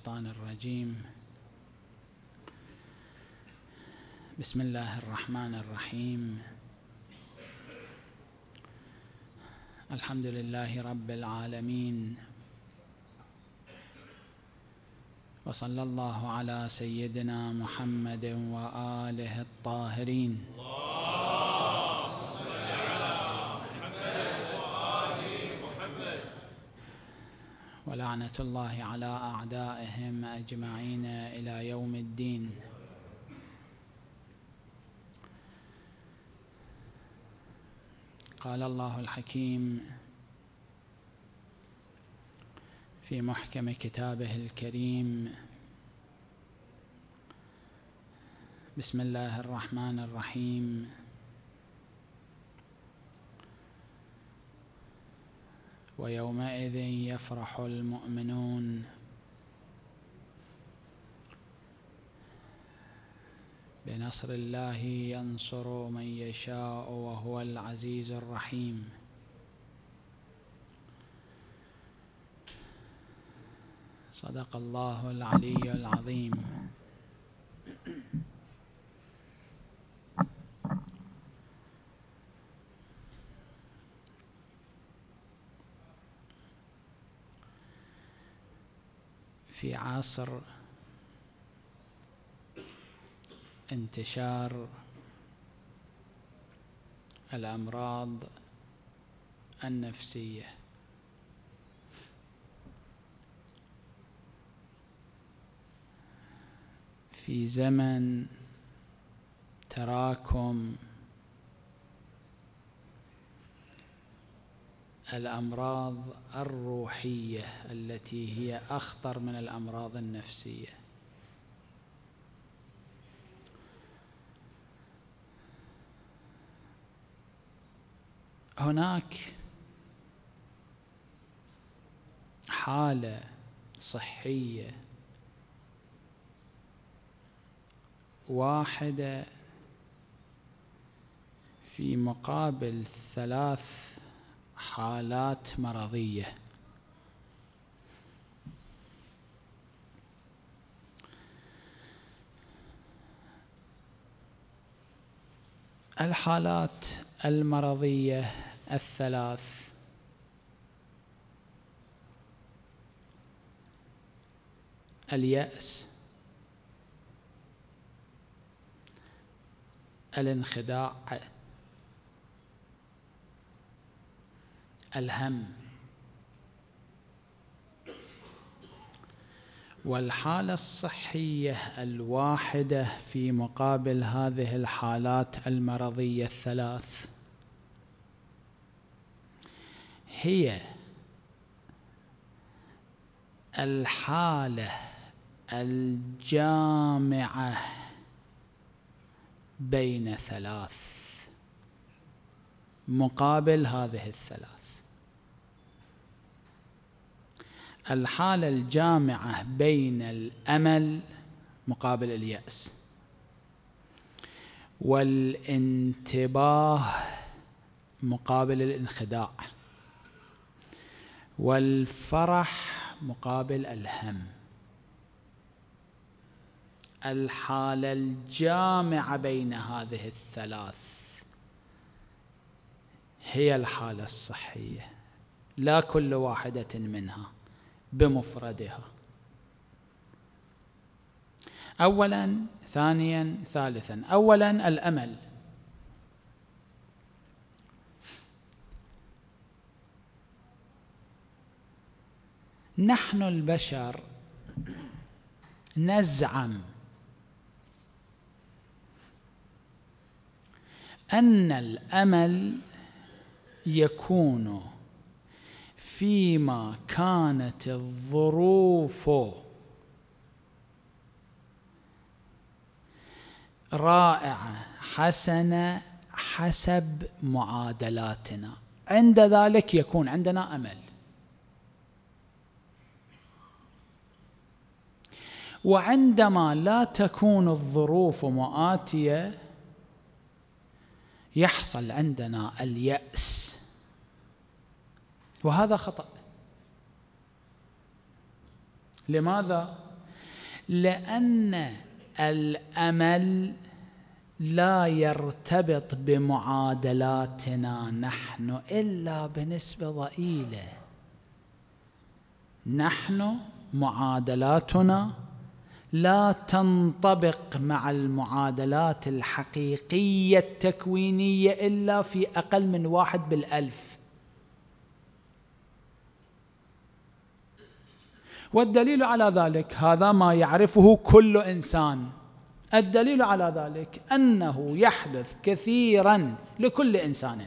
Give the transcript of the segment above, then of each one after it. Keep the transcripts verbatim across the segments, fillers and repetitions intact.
الشيطان الرجيم. بسم الله الرحمن الرحيم. الحمد لله رب العالمين، وصلى الله على سيدنا محمد وآله الطاهرين. اللهم صل على محمد وآل محمد. ولعنة الله على أعدائهم أجمعين إلى يوم الدين. قال الله الحكيم في محكم كتابه الكريم: بسم الله الرحمن الرحيم. ويومئذ يفرح المؤمنون بنصر الله ينصر من يشاء وهو العزيز الرحيم. صدق الله العلي العظيم. في عصر انتشار الأمراض النفسية، في زمن تراكم الأمراض الروحية التي هي أخطر من الأمراض النفسية، هناك حالة صحية واحدة في مقابل ثلاث حالات مرضية. الحالات المرضية الثلاث اليأس، الانخداع، الهم. والحالة الصحية الواحدة في مقابل هذه الحالات المرضية الثلاث هي الحالة الجامعة بين ثلاث، مقابل هذه الثلاث. الحالة الجامعة بين الأمل مقابل اليأس، والانتباه مقابل الانخداع، والفرح مقابل الهم. الحالة الجامعة بين هذه الثلاث هي الحالة الصحية، لا كل واحدة منها بمفردها. أولاً، ثانياً، ثالثاً. أولاً الأمل. نحن البشر نزعم أن الأمل يكون فيما كانت الظروف رائعة حسنة حسب معادلاتنا، عند ذلك يكون عندنا أمل. وعندما لا تكون الظروف مآتية يحصل عندنا اليأس، وهذا خطأ. لماذا؟ لأن الأمل لا يرتبط بمعادلاتنا نحن إلا بنسبة ضئيلة. نحن معادلاتنا لا تنطبق مع المعادلات الحقيقية التكوينية إلا في أقل من واحد بالألف. والدليل على ذلك هذا ما يعرفه كل إنسان. الدليل على ذلك أنه يحدث كثيرا لكل إنسان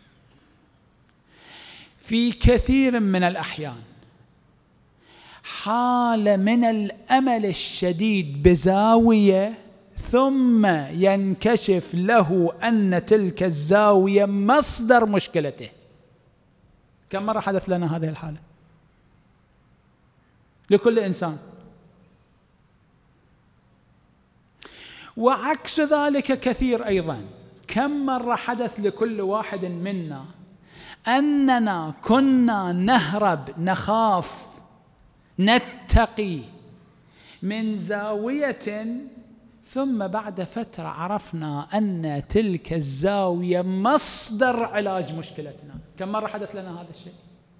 في كثير من الأحيان حالة من الأمل الشديد بزاوية، ثم ينكشف له أن تلك الزاوية مصدر مشكلته. كم مرة حدث لنا هذه الحالة؟ لكل إنسان. وعكس ذلك كثير أيضا. كم مرة حدث لكل واحد منا أننا كنا نهرب، نخاف، نتقي من زاوية، ثم بعد فترة عرفنا أن تلك الزاوية مصدر علاج مشكلتنا. كم مرة حدث لنا هذا الشيء؟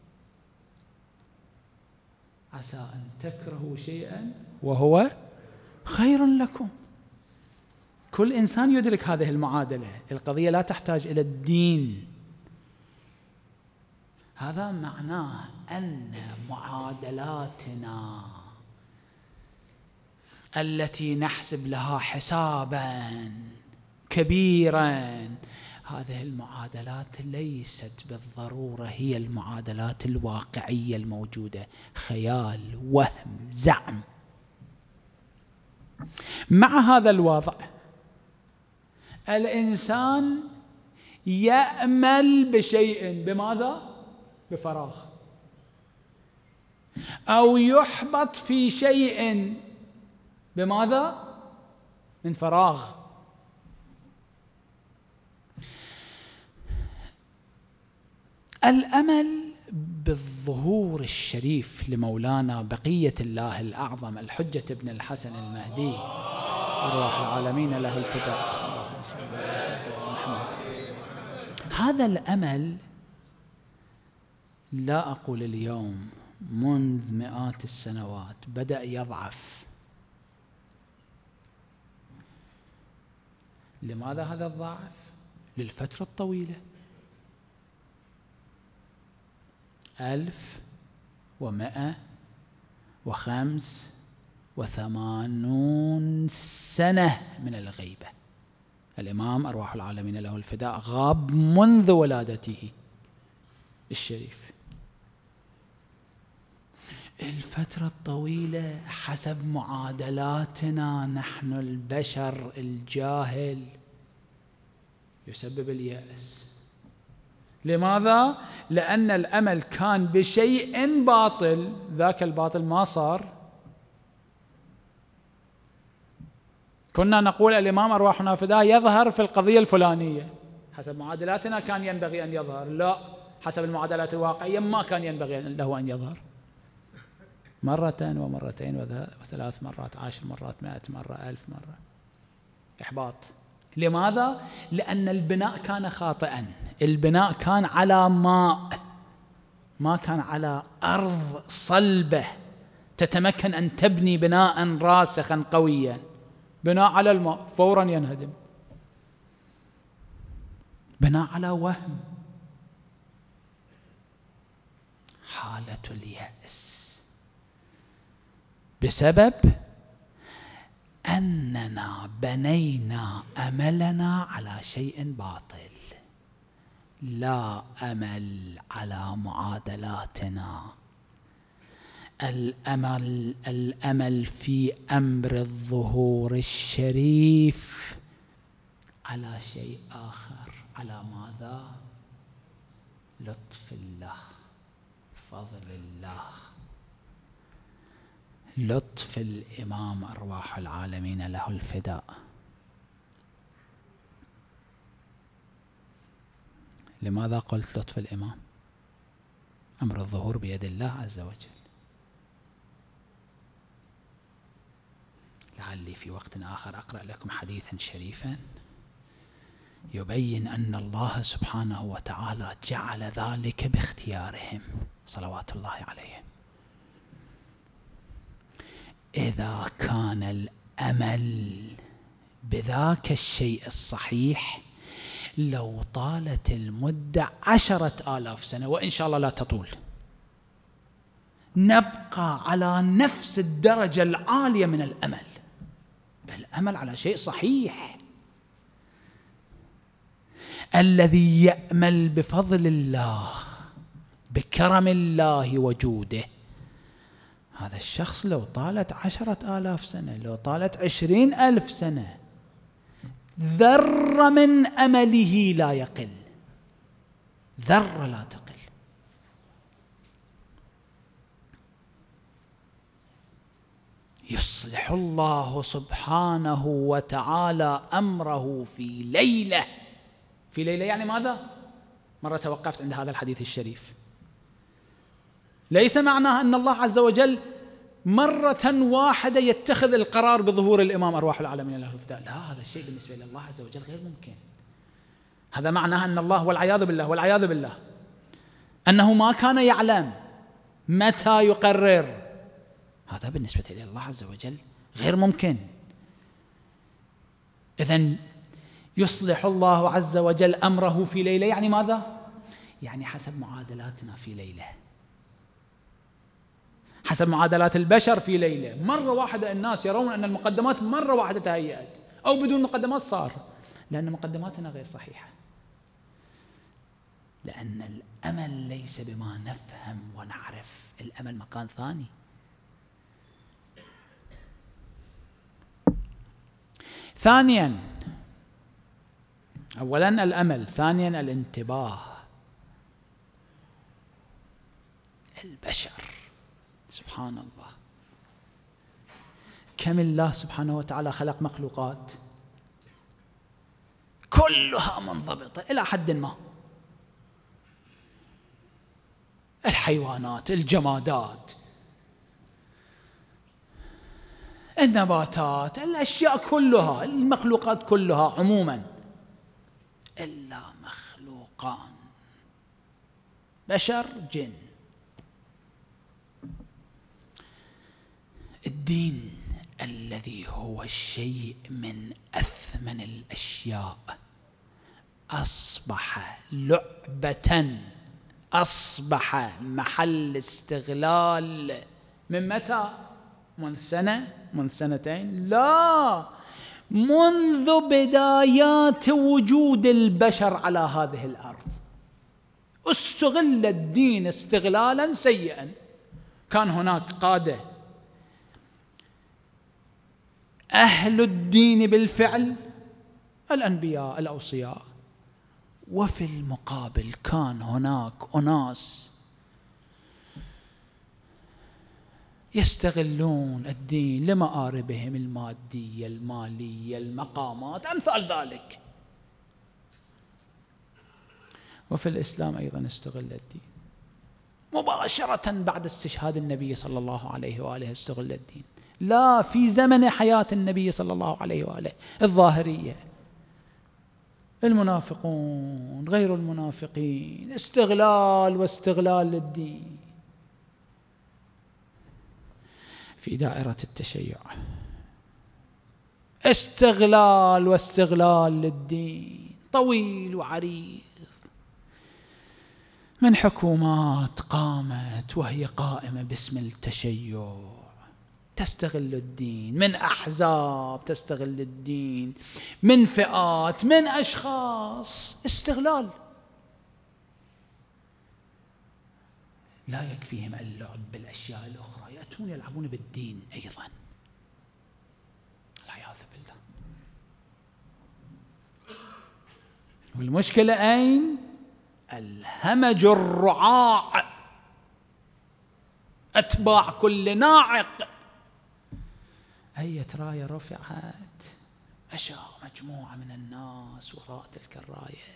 عسى أن تكرهوا شيئا وهو خير لكم. كل إنسان يدرك هذه المعادلة. القضية لا تحتاج إلى الدين. هذا معناه أن معادلاتنا التي نحسب لها حسابا كبيرا، هذه المعادلات ليست بالضرورة هي المعادلات الواقعية الموجودة. خيال، وهم، زعم. مع هذا الوضع الإنسان يأمل بشيء، بماذا؟ بفراغ. أو يحبط في شيء، بماذا؟ من فراغ. الأمل بالظهور الشريف لمولانا بقية الله الأعظم الحجة ابن الحسن المهدي أرواح العالمين له الفداء. اللهم صل على محمد. هذا الأمل لا أقول اليوم، منذ مئات السنوات بدأ يضعف. لماذا هذا الضعف؟ للفترة الطويلة، ألف ومئة وخمس وثمانون سنة من الغيبة. الإمام أرواح العالمين له الفداء غاب منذ ولادته الشريف. الفترة الطويلة حسب معادلاتنا نحن البشر الجاهل يسبب اليأس. لماذا؟ لأن الأمل كان بشيء باطل، ذاك الباطل ما صار. كنا نقول الإمام أرواحنا فداه يظهر في القضية الفلانية، حسب معادلاتنا كان ينبغي أن يظهر. لا، حسب المعادلات الواقعية ما كان ينبغي له أن يظهر. مرة ومرتين وثلاث مرات، عشر مرات، مائة مرة، ألف مرة. إحباط. لماذا؟ لأن البناء كان خاطئا. البناء كان على ماء، ما كان على أرض صلبة تتمكن أن تبني بناء راسخا قويا. بناء على الماء فورا ينهدم. بناء على وهم. حالة اليأس بسبب أننا بنينا أملنا على شيء باطل. لا أمل على معادلاتنا. الأمل الأمل في أمر الظهور الشريف على شيء آخر. على ماذا؟ لطف الله، فضل الله، لطف الإمام أرواح العالمين له الفداء. لماذا قلت لطف الإمام؟ أمر الظهور بيد الله عز وجل. لعل لي في وقت آخر أقرأ لكم حديثا شريفا يبين أن الله سبحانه وتعالى جعل ذلك باختيارهم صلوات الله عليهم. إذا كان الأمل بذاك الشيء الصحيح لو طالت المدة عشرة آلاف سنة، وإن شاء الله لا تطول، نبقى على نفس الدرجة العالية من الأمل. الأمل على شيء صحيح. الذي يأمل بفضل الله بكرم الله وجوده، هذا الشخص لو طالت عشرة آلاف سنة، لو طالت عشرين ألف سنة، ذرة من أمله لا يقل، ذرة لا تقل. يصلح الله سبحانه وتعالى أمره في ليلة. في ليلة يعني ماذا؟ مرة توقفت عند هذا الحديث الشريف. ليس معناه أن الله عز وجل مرة واحدة يتخذ القرار بظهور الإمام أرواح العالمين له الفداء، لا، هذا الشيء بالنسبة لله عز وجل غير ممكن. هذا معناه أن الله والعياذ بالله والعياذ بالله أنه ما كان يعلم متى يقرر، هذا بالنسبة إلى الله عز وجل غير ممكن. إذن يصلح الله عز وجل أمره في ليلة يعني ماذا؟ يعني حسب معادلاتنا في ليلة، حسب معادلات البشر في ليلة. مرة واحدة الناس يرون أن المقدمات مرة واحدة تهيأت، أو بدون مقدمات صار، لأن مقدماتنا غير صحيحة، لأن الأمل ليس بما نفهم ونعرف، الأمل مكان ثاني. ثانيا، أولا الأمل، ثانيا الانتباه. البشر سبحان الله، كم الله سبحانه وتعالى خلق مخلوقات كلها منضبطة إلى حد ما، الحيوانات، الجمادات، النباتات، الأشياء كلها، المخلوقات كلها عموما، إلا مخلوقان، بشر جن. الدين الذي هو الشيء من أثمن الأشياء أصبح لعبة، أصبح محل استغلال. من متى؟ منذ سنة؟ منذ سنتين؟ لا، منذ بدايات وجود البشر على هذه الأرض استغل الدين استغلالا سيئا. كان هناك قادة أهل الدين بالفعل، الأنبياء الأوصياء، وفي المقابل كان هناك أناس يستغلون الدين لمآربهم المادية المالية المقامات أمثال ذلك. وفي الإسلام أيضا استغل الدين مباشرة بعد استشهاد النبي صلى الله عليه وآله، استغل الدين. لا، في زمن حياة النبي صلى الله عليه وآله الظاهرية، المنافقون غير المنافقين، استغلال واستغلال للدين. في دائرة التشيع استغلال واستغلال للدين طويل وعريض، من حكومات قامت وهي قائمة باسم التشيع تستغل الدين، من أحزاب تستغل الدين، من فئات، من أشخاص، استغلال. لا يكفيهم اللعب بالأشياء الأخرى، يأتون يلعبون بالدين أيضا، العياذ بالله. والمشكلة أين؟ الهمج الرعاع، أتباع كل ناعق. أية راية رفعت، مشى مجموعة من الناس وراء تلك الراية.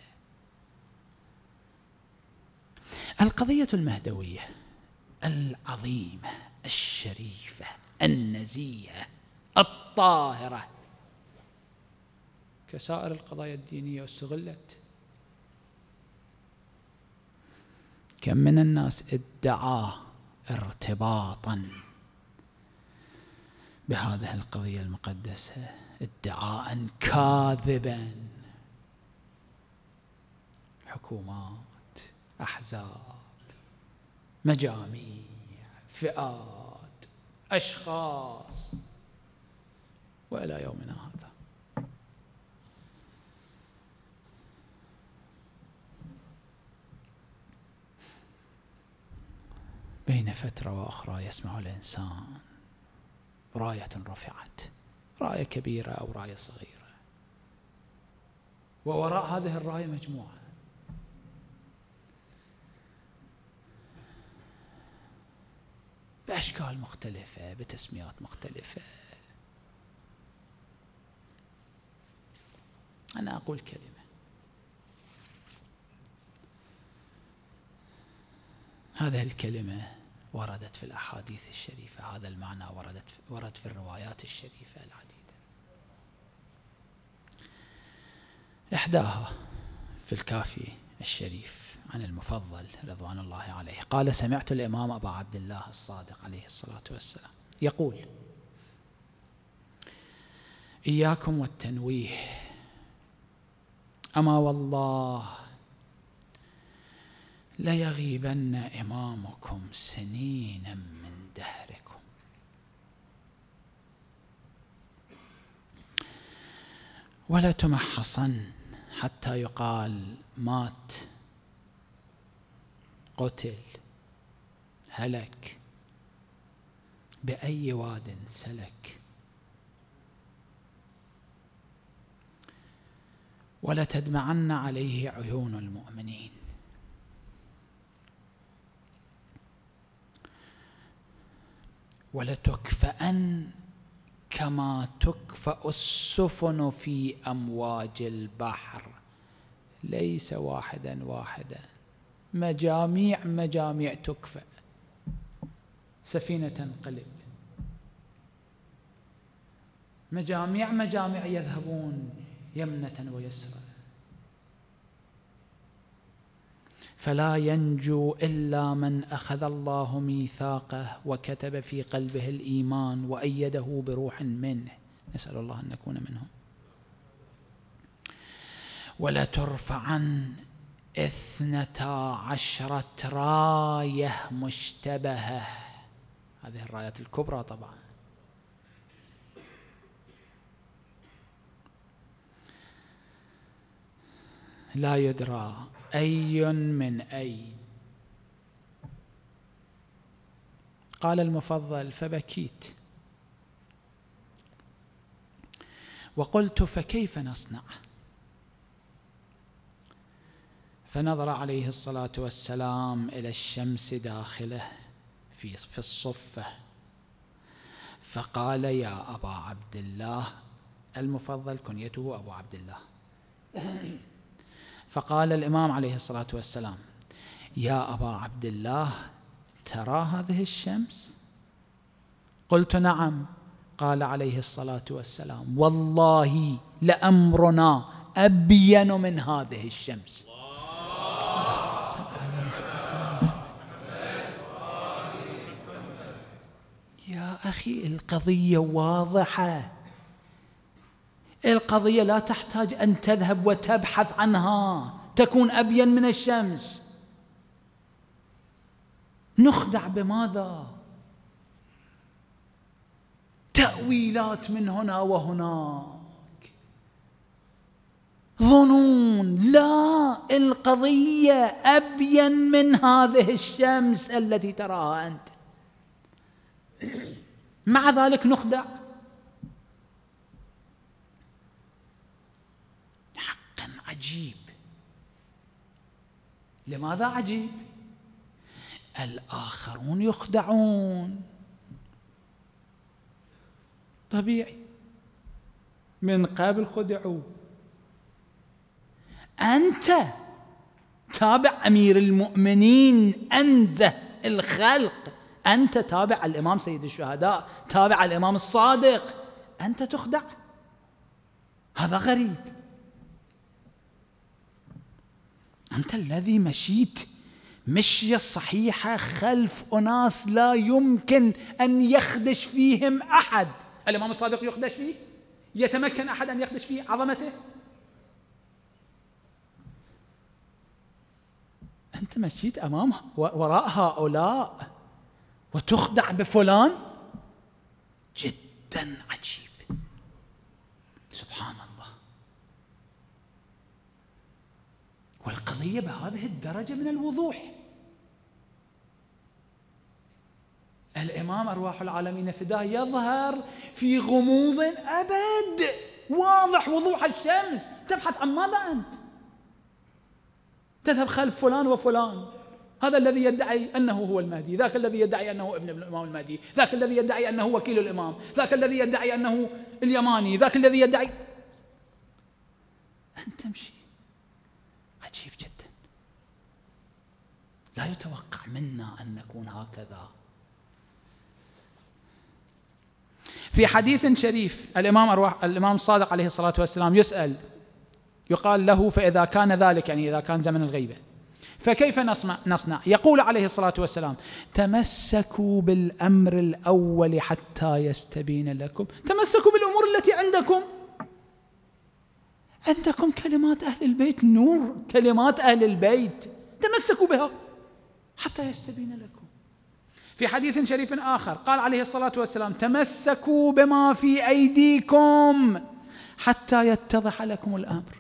القضية المهدوية العظيمة الشريفة النزيهة الطاهرة كسائر القضايا الدينية واستغلت. كم من الناس ادعى ارتباطا بهذه القضية المقدسة ادعاء كاذبا، حكومات، أحزاب، مجاميع، فئات، أشخاص، وإلى يومنا هذا. بين فترة وأخرى يسمع الإنسان راية رفعت، راية كبيرة أو راية صغيرة، ووراء هذه الراية مجموعة بأشكال مختلفة بتسميات مختلفة. أنا أقول كلمة، هذه الكلمة وردت في الأحاديث الشريفة، هذا المعنى وردت ورد في الروايات الشريفة العديدة. إحداها في الكافي الشريف عن المفضل رضوان الله عليه قال: سمعت الإمام أبا عبد الله الصادق عليه الصلاة والسلام يقول: إياكم والتنويه، أما والله ليغيبن إمامكم سنينا من دهركم، ولا تمحصن حتى يقال مات، قتل، هلك، بأي واد سلك، ولا تدمعن عليه عيون المؤمنين، ولتكفأن كما تكفأ السفن في أمواج البحر، ليس واحدا واحدا، مجاميع مجاميع تكفأ، سفينة تنقلب، مجاميع مجاميع يذهبون يمنة ويسرى، فلا ينجو إلا من أخذ الله ميثاقه وكتب في قلبه الإيمان وأيده بروح منه، نسأل الله أن نكون منهم. ولا ترفعن اثنتا عشرة راية مشتبهة، هذه الرايات الكبرى طبعا، لا يدرى أي من أي. قال المفضل: فبكيت وقلت: فكيف نصنع؟ فنظر عليه الصلاة والسلام إلى الشمس داخله في في الصفة فقال: يا أبا عبد الله، المفضل كنيته أبو عبد الله، فقال الإمام عليه الصلاة والسلام: يا أبا عبد الله، ترى هذه الشمس؟ قلت: نعم. قال عليه الصلاة والسلام: والله لأمرنا أبين من هذه الشمس. يا أخي القضية واضحة، القضية لا تحتاج أن تذهب وتبحث عنها، تكون أبين من الشمس. نخدع بماذا؟ تأويلات من هنا وهناك، ظنون. لا، القضية أبين من هذه الشمس التي تراها أنت، مع ذلك نخدع. حقا عجيب. لماذا عجيب؟ الآخرون يخدعون، طبيعي، من قبل خدعوا. أنت تابع أمير المؤمنين أنزه الخلق، أنت تابع الإمام سيد الشهداء، تابع الإمام الصادق، أنت تخدع؟ هذا غريب. أنت الذي مشيت مشية صحيحة خلف أناس لا يمكن أن يخدش فيهم أحد. الإمام الصادق يخدش فيه؟ يتمكن أحد أن يخدش فيه عظمته؟ أنت مشيت أمام وراء هؤلاء وتخدع بفلان؟ جدا عجيب، سبحان الله. والقضية بهذه الدرجة من الوضوح. الإمام أرواح العالمين فداه يظهر في غموض أبد، واضح وضوح الشمس. تبحث عن ماذا أنت؟ تذهب خلف فلان وفلان، هذا الذي يدعي أنه هو المهدي، ذاك الذي يدعي أنه ابن الإمام المهدي، ذاك الذي يدعي أنه وكيل الإمام، ذاك الذي يدعي أنه اليماني، ذاك الذي يدعي. أنت تمشي عجيب جدا. لا يتوقع منا أن نكون هكذا. في حديث شريف الإمام أرواح الإمام الصادق عليه الصلاة والسلام يسأل، يقال له: فإذا كان ذلك، يعني إذا كان زمن الغيبة، فكيف نصنع؟ نصنع يقول عليه الصلاة والسلام: تمسكوا بالأمر الأول حتى يستبين لكم. تمسكوا بالأمور التي عندكم. عندكم كلمات أهل البيت نور، كلمات أهل البيت، تمسكوا بها حتى يستبين لكم. في حديث شريف آخر قال عليه الصلاة والسلام: تمسكوا بما في أيديكم حتى يتضح لكم الأمر.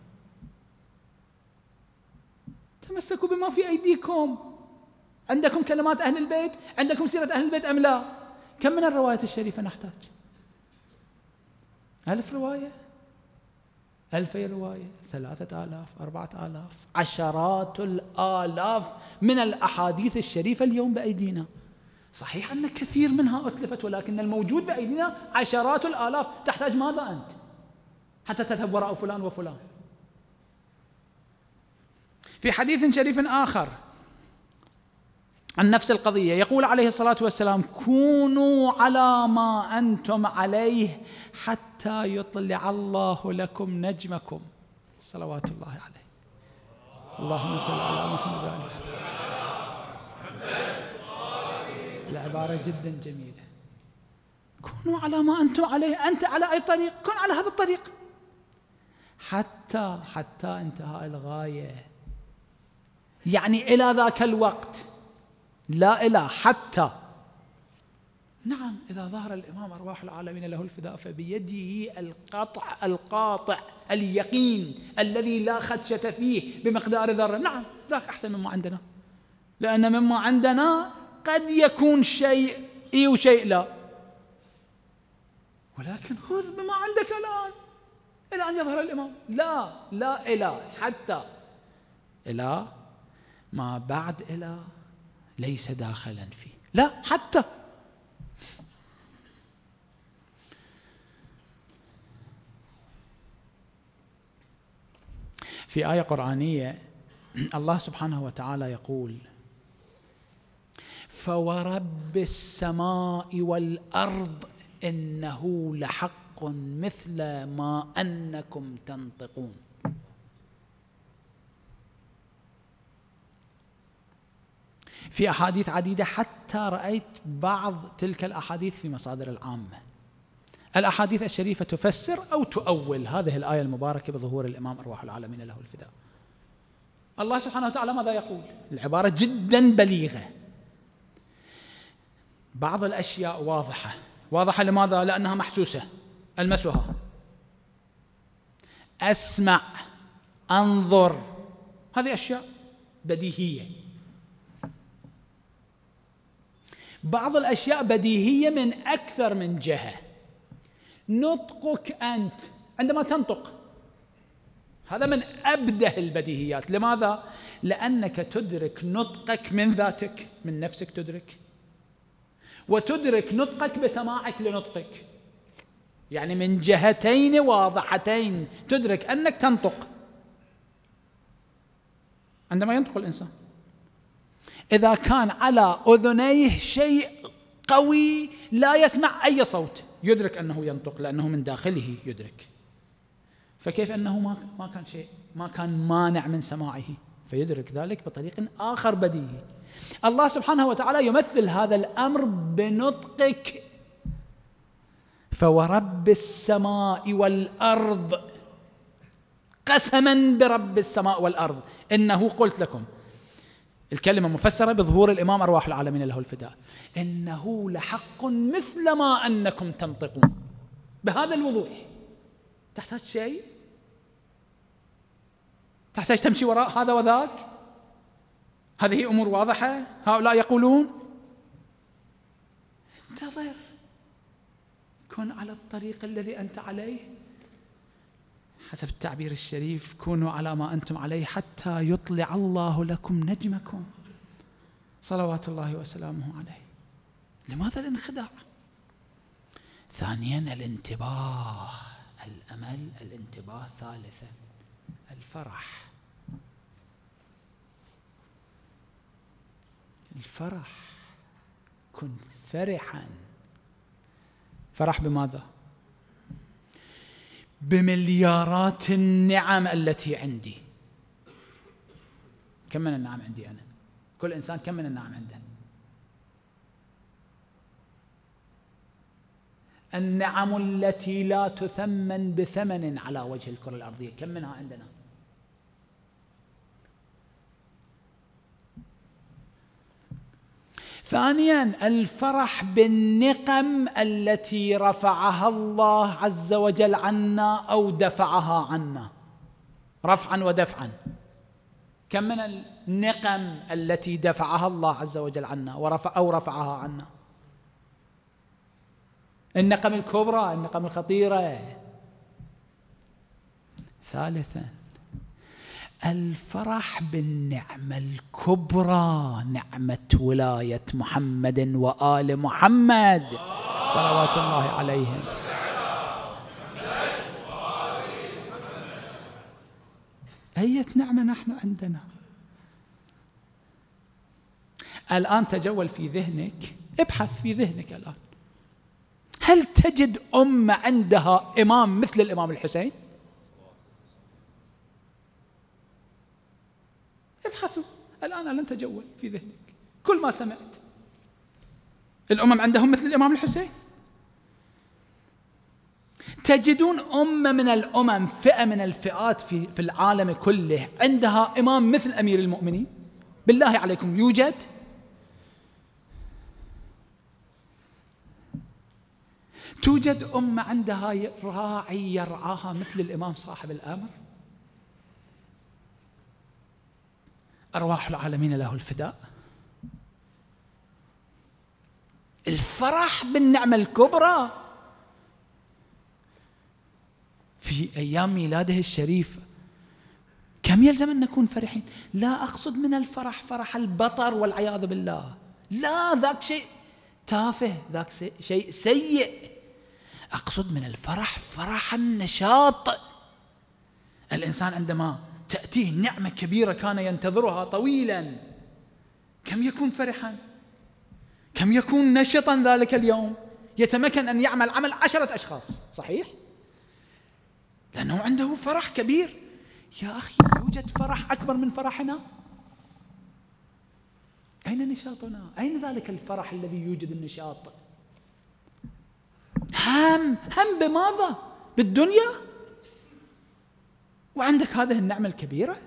تمسكوا بما في أيديكم. عندكم كلمات أهل البيت، عندكم سيرة أهل البيت أم لا؟ كم من الرواية الشريفة نحتاج؟ ألف رواية؟ ألفي رواية؟ ثلاثة آلاف؟ أربعة آلاف؟ عشرات الآلاف من الأحاديث الشريفة اليوم بأيدينا. صحيح أن كثير منها أتلفت، ولكن الموجود بأيدينا عشرات الآلاف. تحتاج ماذا أنت حتى تذهب وراء فلان وفلان؟ في حديث شريف آخر عن نفس القضية يقول عليه الصلاة والسلام: كونوا على ما أنتم عليه حتى يطلع الله لكم نجمكم. صلوات الله عليه. اللهم صل على محمد وعلى آله. العبارة جدا جميلة. كونوا على ما أنتم عليه. أنت على أي طريق؟ كن على هذا الطريق حتى حتى انتهاء الغاية، يعني إلى ذاك الوقت، لا إلى حتى. نعم، إذا ظهر الإمام أرواح العالمين له الفداء فبيده القطع القاطع اليقين الذي لا خدشة فيه بمقدار ذرة، نعم ذاك أحسن مما عندنا، لأن مما عندنا قد يكون شيء إي وشيء لا، ولكن خذ بما عندك الآن إلى أن يظهر الإمام. لا لا إلى حتى، إلى ما بعد إلى ليس داخلا فيه، لا حتى. في آية قرآنية الله سبحانه وتعالى يقول: فورب السماء والأرض إنه لحق مثل ما أنكم تنطقون. في أحاديث عديدة حتى رأيت بعض تلك الأحاديث في مصادر العامة. الأحاديث الشريفة تفسر أو تؤول هذه الآية المباركة بظهور الإمام أرواح العالمين له الفداء. الله سبحانه وتعالى ماذا يقول؟ العبارة جدا بليغة. بعض الأشياء واضحة. واضحة لماذا؟ لأنها محسوسة، ألمسها، أسمع، أنظر، هذه أشياء بديهية. بعض الأشياء بديهية من أكثر من جهة. نطقك أنت عندما تنطق هذا من أبده البديهيات. لماذا؟ لأنك تدرك نطقك من ذاتك، من نفسك تدرك، وتدرك نطقك بسماعك لنطقك، يعني من جهتين واضحتين تدرك أنك تنطق. عندما ينطق الإنسان إذا كان على أذنيه شيء قوي لا يسمع أي صوت، يدرك أنه ينطق لأنه من داخله يدرك، فكيف أنه ما ما كان شيء، ما كان مانع من سماعه فيدرك ذلك بطريق آخر بديهي. الله سبحانه وتعالى يمثل هذا الأمر بنطقك، فورب السماء والأرض، قسما برب السماء والأرض إنه، قلت لكم الكلمة مفسرة بظهور الإمام أرواح العالمين له الفداء، إنه لحق مثل ما أنكم تنطقون، بهذا الوضوح. تحتاج شيء؟ تحتاج تمشي وراء هذا وذاك؟ هذه أمور واضحة، هؤلاء يقولون انتظر، كن على الطريق الذي أنت عليه، حسب التعبير الشريف كونوا على ما أنتم عليه حتى يطلع الله لكم نجمكم صلوات الله وسلامه عليه. لماذا الانخداع؟ ثانيا الانتباه، الأمل، الانتباه. ثالثا الفرح، الفرح، كن فرحا. فرح بماذا؟ بمليارات النعم التي عندي. كم من النعم عندي أنا؟ كل إنسان كم من النعم عنده؟ النعم التي لا تثمن بثمن على وجه الكرة الأرضية كم منها عندنا؟ ثانيا الفرح بالنقم التي رفعها الله عز وجل عنا أو دفعها عنا، رفعا ودفعا. كم من النقم التي دفعها الله عز وجل عنا ورفع أو رفعها عنا؟ النقم الكبرى، النقم الخطيرة. ثالثا الفرح بالنعمة الكبرى، نعمة ولاية محمد وآل محمد صلوات الله عليهم. أية نعمة نحن عندنا الآن؟ تجول في ذهنك، ابحث في ذهنك الآن، هل تجد أمة عندها إمام مثل الإمام الحسين؟ ابحثوا الآن، الآن تجول في ذهنك كل ما سمعت. الأمم عندهم مثل الإمام الحسين؟ تجدون أمة من الأمم، فئة من الفئات في في العالم كله عندها إمام مثل أمير المؤمنين؟ بالله عليكم يوجد؟ توجد أمة عندها راعي يرعاها مثل الإمام صاحب الأمر؟ أرواح العالمين له الفداء. الفرح بالنعمة الكبرى في أيام ميلاده الشريف، كم يلزم أن نكون فرحين؟ لا أقصد من الفرح فرح البطر والعياذ بالله، لا، ذاك شيء تافه، ذاك شيء سيء. أقصد من الفرح فرح النشاط. الإنسان عندما تأتيه نعمة كبيرة كان ينتظرها طويلا، كم يكون فرحا، كم يكون نشطا ذلك اليوم، يتمكن أن يعمل عمل عشرة أشخاص، صحيح؟ لأنه عنده فرح كبير. يا أخي يوجد فرح أكبر من فرحنا؟ أين نشاطنا؟ أين ذلك الفرح الذي يوجد النشاط؟ هم هم بماذا؟ بالدنيا؟ وعندك هذه النعمة الكبيرة.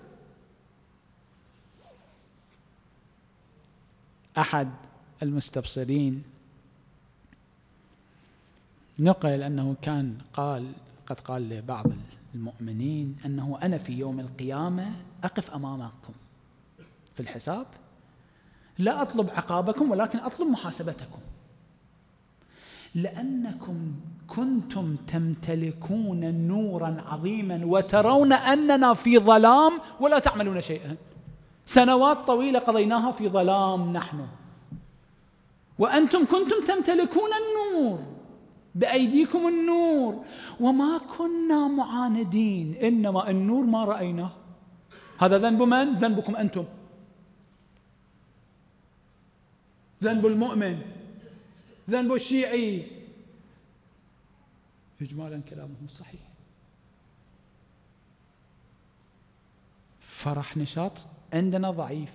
أحد المستبصرين نقل أنه كان قال قد قال لبعض المؤمنين أنه أنا في يوم القيامة أقف أمامكم في الحساب، لا أطلب عقابكم ولكن أطلب محاسبتكم، لأنكم كنتم تمتلكون نورا عظيما وترون أننا في ظلام ولا تعملون شيئا. سنوات طويلة قضيناها في ظلام نحن، وأنتم كنتم تمتلكون النور، بأيديكم النور، وما كنا معاندين، إنما النور ما رأيناه. هذا ذنب من؟ ذنبكم أنتم، ذنب المؤمن، ذنب الشيعي، إجمالا كلامه صحيح. فرح نشاط عندنا ضعيف.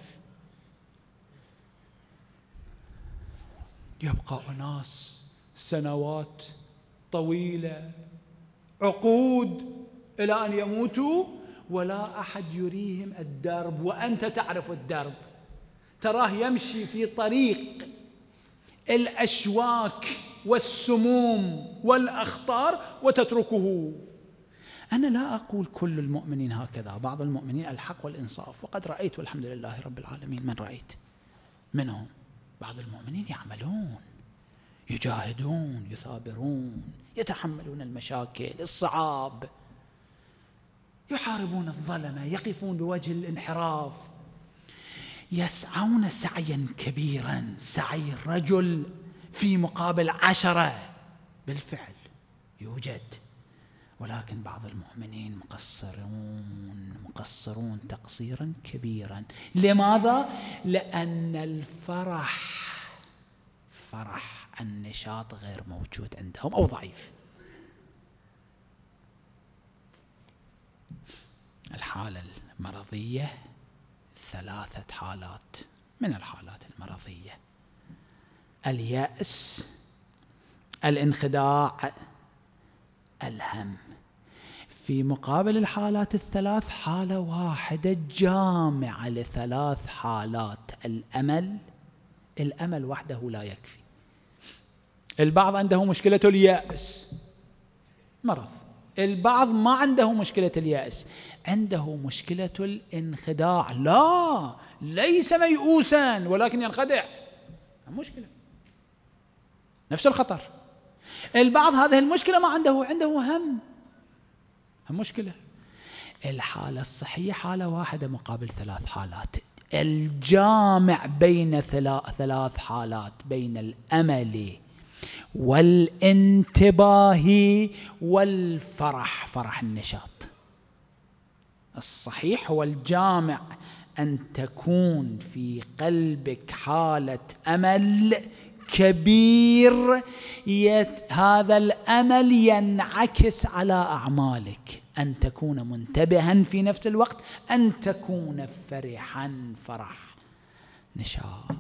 يبقى أناس سنوات طويلة عقود إلى أن يموتوا ولا أحد يريهم الدرب، وأنت تعرف الدرب، تراه يمشي في طريق الأشواك والسموم والأخطار وتتركه. أنا لا أقول كل المؤمنين هكذا، بعض المؤمنين الحق والإنصاف، وقد رأيت والحمد لله رب العالمين من رأيت منهم. بعض المؤمنين يعملون، يجاهدون، يثابرون، يتحملون المشاكل الصعاب، يحاربون الظلمة، يقفون بوجه الانحراف، يسعون سعيا كبيرا، سعي الرجل في مقابل عشرة بالفعل يوجد. ولكن بعض المؤمنين مقصرون مقصرون تقصيرا كبيرا. لماذا؟ لأن الفرح، فرح النشاط غير موجود عندهم أو ضعيف. الحالة المرضية ثلاثة حالات من الحالات المرضية: اليأس، الانخداع، الهم. في مقابل الحالات الثلاث حالة واحدة جامعة لثلاث حالات: الأمل. الأمل وحده لا يكفي. البعض عنده مشكلة اليأس، مرض. البعض ما عنده مشكلة اليأس، عنده مشكلة الانخداع. لا، ليس ميؤوسا ولكن ينخدع، مشكلة نفس الخطر. البعض هذه المشكلة ما عنده، عنده هم، مشكلة. الحالة الصحية حالة واحدة مقابل ثلاث حالات. الجامع بين ثلاث حالات، بين الأمل والانتباه والفرح، فرح النشاط. الصحيح هو الجامع، أن تكون في قلبك حالة أمل كبير، هذا الأمل ينعكس على أعمالك، أن تكون منتبها في نفس الوقت، أن تكون فرحا، فرح نشاط.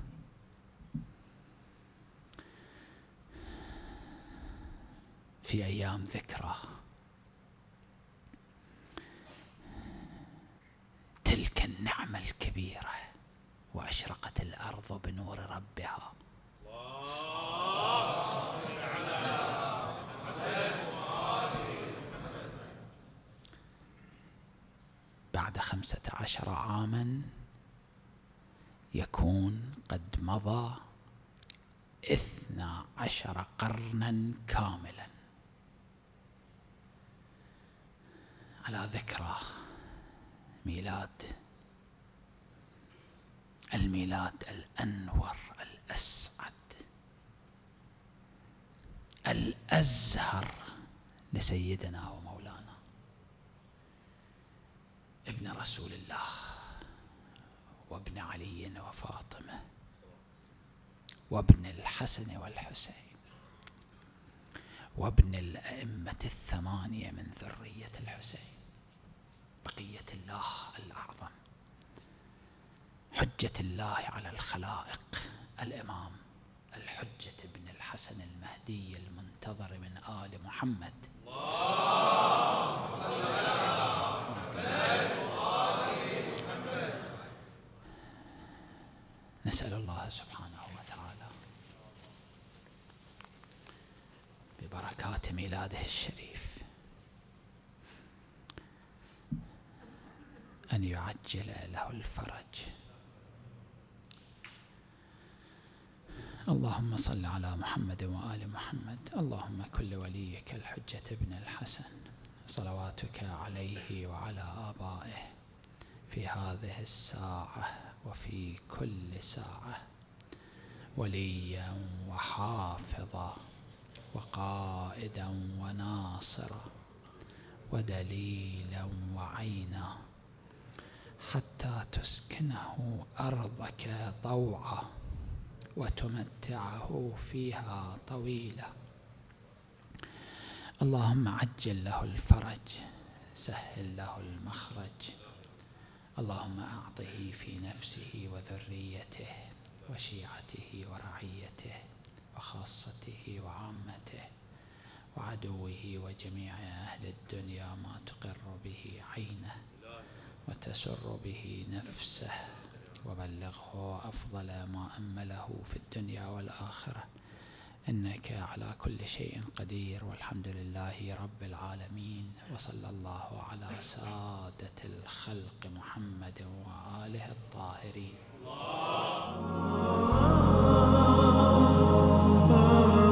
في أيام ذكرى تلك النعمة الكبيرة وأشرقت الأرض بنور ربها. بعد خمسة عشر عاما يكون قد مضى اثنا عشر قرنا كاملا على ذكرى ميلاد الميلاد الأنور الأسعد الأزهر لسيدنا ومولانا ابن رسول الله وابن علي وفاطمة وابن الحسن والحسين وابن الأئمة الثمانية من ذرية الحسين، بقية الله الأعظم، حجة الله على الخلائق، الإمام الحجة ابن الحسن المهدي المنتظر من آل محمد. اللهم صل على محمد وآل محمد. نسأل الله سبحانه وتعالى ببركات ميلاده الشريف أن يعجل له الفرج. اللهم صل على محمد وآل محمد. اللهم كل وليك الحجة ابن الحسن صلواتك عليه وعلى آبائه في هذه الساعة وفي كل ساعة وليا وحافظا وقائدا وناصرا ودليلا وعينا، حتى تسكنه أرضك طوعا وتمتعه فيها طويلا. اللهم عجل له الفرج، سهل له المخرج. اللهم أعطه في نفسه وذريته وشيعته ورعيته وخاصته وعامته وعدوه وجميع أهل الدنيا ما تقر به عينه وتسر به نفسه، وبلغه أفضل ما أمله في الدنيا والآخرة، إنك على كل شيء قدير، والحمد لله رب العالمين. وصلى الله على سادة الخلق محمد وآله الطاهرين.